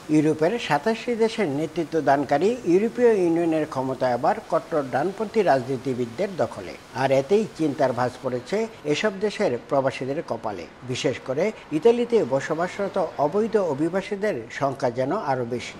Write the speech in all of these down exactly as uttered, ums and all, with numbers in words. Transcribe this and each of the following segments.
ইউরোপের সাতাশটি দেশের নেতৃত্ব দানকারী ইউরোপীয় ইউনিয়নের ক্ষমতা এবার কট্টর ডানপন্থী রাজনীতিবিদদের দখলে। আর এতেই চিন্তার ভাঁজ পড়েছে এসব দেশের প্রবাসীদের কপালে। বিশেষ করে ইতালিতে বসবাসরত অবৈধ অভিবাসীদের সংখ্যা যেন আরও বেশি।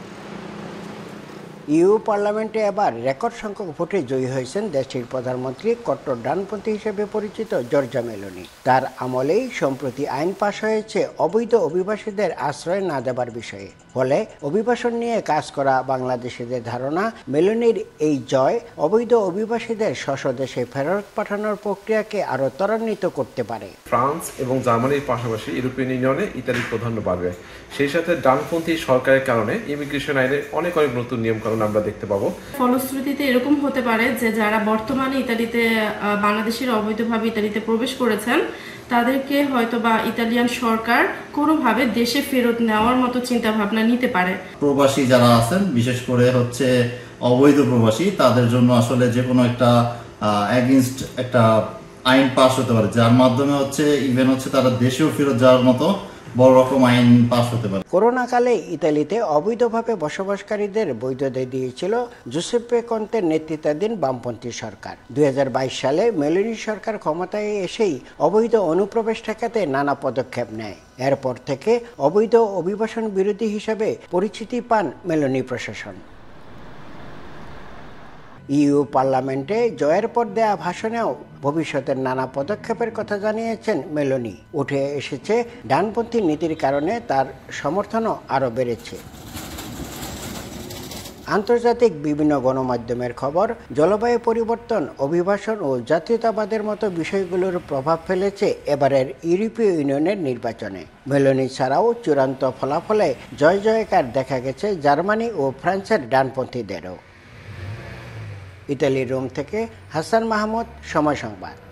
ইউ পার্লামেন্টে এবার রেকর্ড সংখ্যক ভোটে জয়ী হয়েছেন দেশটির প্রধানমন্ত্রী কট্টর ডানপন্থী হিসেবে পরিচিত জর্জা মেলোনি। তার আমলেই সম্প্রতি আইন পাশ হয়েছে অবৈধ অভিবাসীদের আশ্রয় না দেবার বিষয়ে। ফলে অভিবাসন নিয়ে কাজ করা বাংলাদেশিদের ধারণা, মেলোনির এই জয় অবৈধ অভিবাসীদের স্ব দেশে ফেরত পাঠানোর প্রক্রিয়াকে আরও ত্বরান্বিত করতে পারে। ফ্রান্স এবং জার্মানির পাশাপাশি ইউরোপিয়ান ইউনিয়নে ইতালির প্রাধান্য বাড়বে। সেই সাথে ডানপন্থী সরকারের কারণে ইমিগ্রেশন আইনে অনেক অনেক নতুন নিয়মকানুন আমরা দেখতে পাবো। ফলশ্রুতিতে এরকম হতে পারে যে যারা বর্তমানে ইতালিতে বাংলাদেশের অবৈধভাবে ইতালিতে প্রবেশ করেছেন তাদেরকে হয়তো বা ইতালিয়ান সরকার কোনোভাবে দেশে ফেরত নেওয়ার মতো চিন্তা ভাবনা নিতে পারে। প্রবাসী যারা আছেন, বিশেষ করে হচ্ছে অবৈধ প্রবাসী, তাদের জন্য আসলে যে কোনো একটা এগেইনস্ট একটা আইন পাস হতে পারে, যার মাধ্যমে হচ্ছে ইভেন হচ্ছে তারা দেশেও ফেরত যাওয়ার মতো বড় রকম আইন পাস হতে পারে। করোনাকালে ইতালিতে অবৈধভাবে বসবাসকারীদের বৈধতা দিয়েছিল জুসেপ্পে কন্তের নেতৃত্বাধীন বামপন্থী সরকার। দুই হাজার বাইশ সালে মেলোনি সরকার ক্ষমতায় এসেই অবৈধ অনুপ্রবেশ ঠেকাতে নানা পদক্ষেপ নেয়। এরপর থেকে অবৈধ অভিবাসন বিরোধী হিসেবে পরিচিতি পান মেলোনি প্রশাসন। ইউ পার্লামেন্টে জয়ের পর দেয়া ভাষণেও ভবিষ্যতের নানা পদক্ষেপের কথা জানিয়েছেন মেলোনি। উঠে এসেছে ডানপন্থী নীতির কারণে তার সমর্থনও আরও বেড়েছে। আন্তর্জাতিক বিভিন্ন গণমাধ্যমের খবর, জলবায়ু পরিবর্তন, অভিবাসন ও জাতীয়তাবাদের মতো বিষয়গুলোর প্রভাব ফেলেছে এবারের ইউরোপীয় ইউনিয়নের নির্বাচনে। মেলোনি ছাড়াও চূড়ান্ত ফলাফলে জয় জয়কার দেখা গেছে জার্মানি ও ফ্রান্সের ডানপন্থীদেরও। ইতালির রোম থেকে হাসান মাহমুদ, সময় সংবাদ।